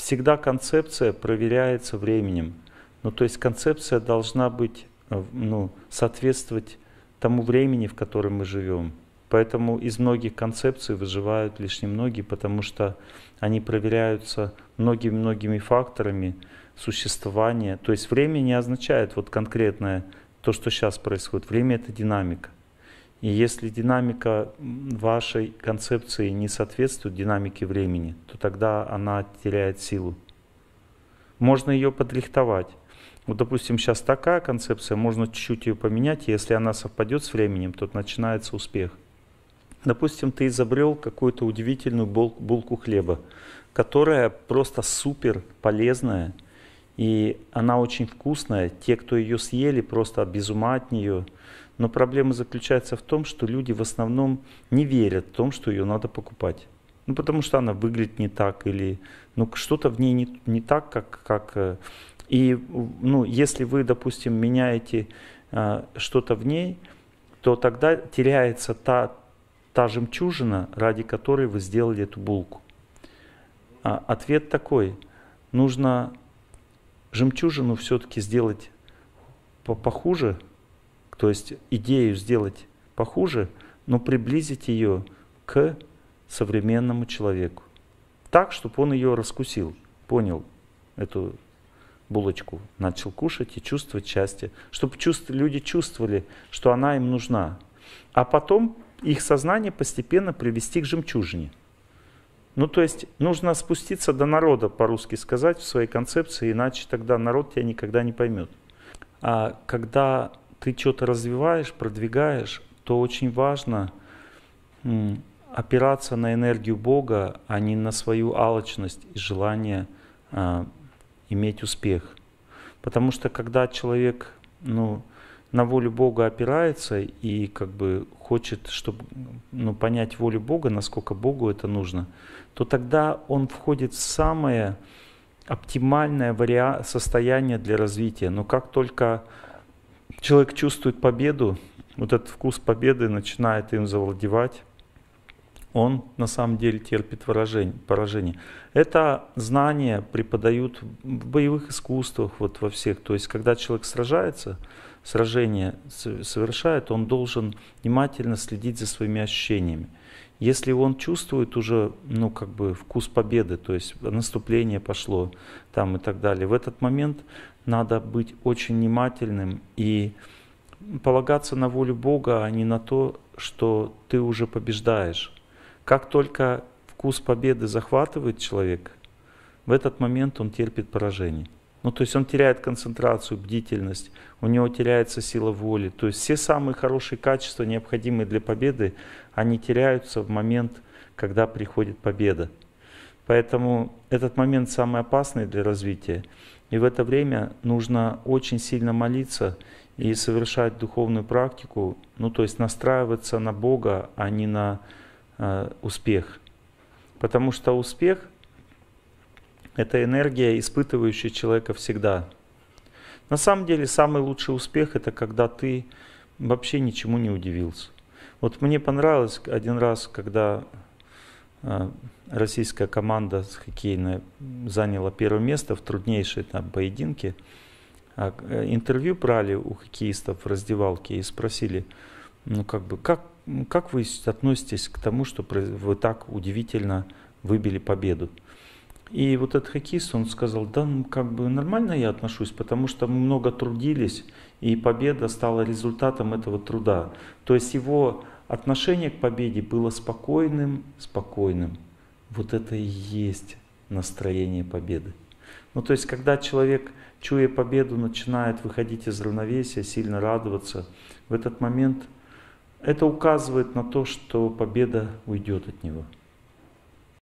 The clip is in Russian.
всегда концепция проверяется временем. Ну, то есть концепция должна быть, соответствовать тому времени, в котором мы живем. Поэтому из многих концепций выживают лишь немногие, потому что они проверяются многими-многими факторами существования. То есть время не означает вот конкретное то, что сейчас происходит. Время — это динамика. И если динамика вашей концепции не соответствует динамике времени, то тогда она теряет силу. Можно ее подрихтовать. Вот, допустим, сейчас такая концепция, можно чуть-чуть ее поменять, и если она совпадет с временем, то начинается успех. Допустим, ты изобрел какую-то удивительную булку хлеба, которая просто супер полезная, и она очень вкусная. Те, кто ее съели, просто без ума от нее. Но проблема заключается в том, что люди в основном не верят в том, что ее надо покупать. Ну, потому что она выглядит не так, или что-то в ней не так, как. И если вы, допустим, меняете что-то в ней, то тогда теряется та жемчужина, ради которой вы сделали эту булку. Ответ такой: нужно жемчужину все-таки сделать похуже, то есть идею сделать похуже, но приблизить ее к современному человеку. Так, чтобы он ее раскусил, понял эту булочку, начал кушать и чувствовать счастье. Чтобы люди чувствовали, что она им нужна. А потом их сознание постепенно привести к жемчужине. То есть нужно спуститься до народа, по-русски сказать, в своей концепции, иначе тогда народ тебя никогда не поймет. А когда ты что-то развиваешь, продвигаешь, то очень важно опираться на энергию Бога, а не на свою алчность и желание иметь успех. Потому что когда человек на волю Бога опирается и хочет, чтобы понять волю Бога, насколько Богу это нужно, то тогда он входит в самое оптимальное состояние для развития. Но как только человек чувствует победу, вот этот вкус победы начинает им завладевать, он на самом деле терпит поражение. Это знание преподают в боевых искусствах, вот во всех. То есть, когда человек сражается, сражение совершает, он должен внимательно следить за своими ощущениями. Если он чувствует уже, вкус победы, то есть наступление пошло там и так далее, в этот момент надо быть очень внимательным и полагаться на волю Бога, а не на то, что ты уже побеждаешь. Как только вкус победы захватывает человека, в этот момент он терпит поражение. То есть он теряет концентрацию, бдительность, у него теряется сила воли. То есть все самые хорошие качества, необходимые для победы, они теряются в момент, когда приходит победа. Поэтому этот момент самый опасный для развития. И в это время нужно очень сильно молиться и совершать духовную практику, то есть настраиваться на Бога, а не на успех. Потому что успех — это энергия, испытывающая человека всегда. На самом деле самый лучший успех — это когда ты вообще ничему не удивился. Вот мне понравилось один раз, когда российская команда хоккейная заняла первое место в труднейшей поединке. Интервью брали у хоккеистов в раздевалке и спросили, как вы относитесь к тому, что вы так удивительно выбили победу? И вот этот хоккеист, он сказал: да, нормально я отношусь, потому что мы много трудились, и победа стала результатом этого труда. То есть его отношение к победе было спокойным. Вот это и есть настроение победы. То есть когда человек, чуя победу, начинает выходить из равновесия, сильно радоваться, в этот момент это указывает на то, что победа уйдет от него.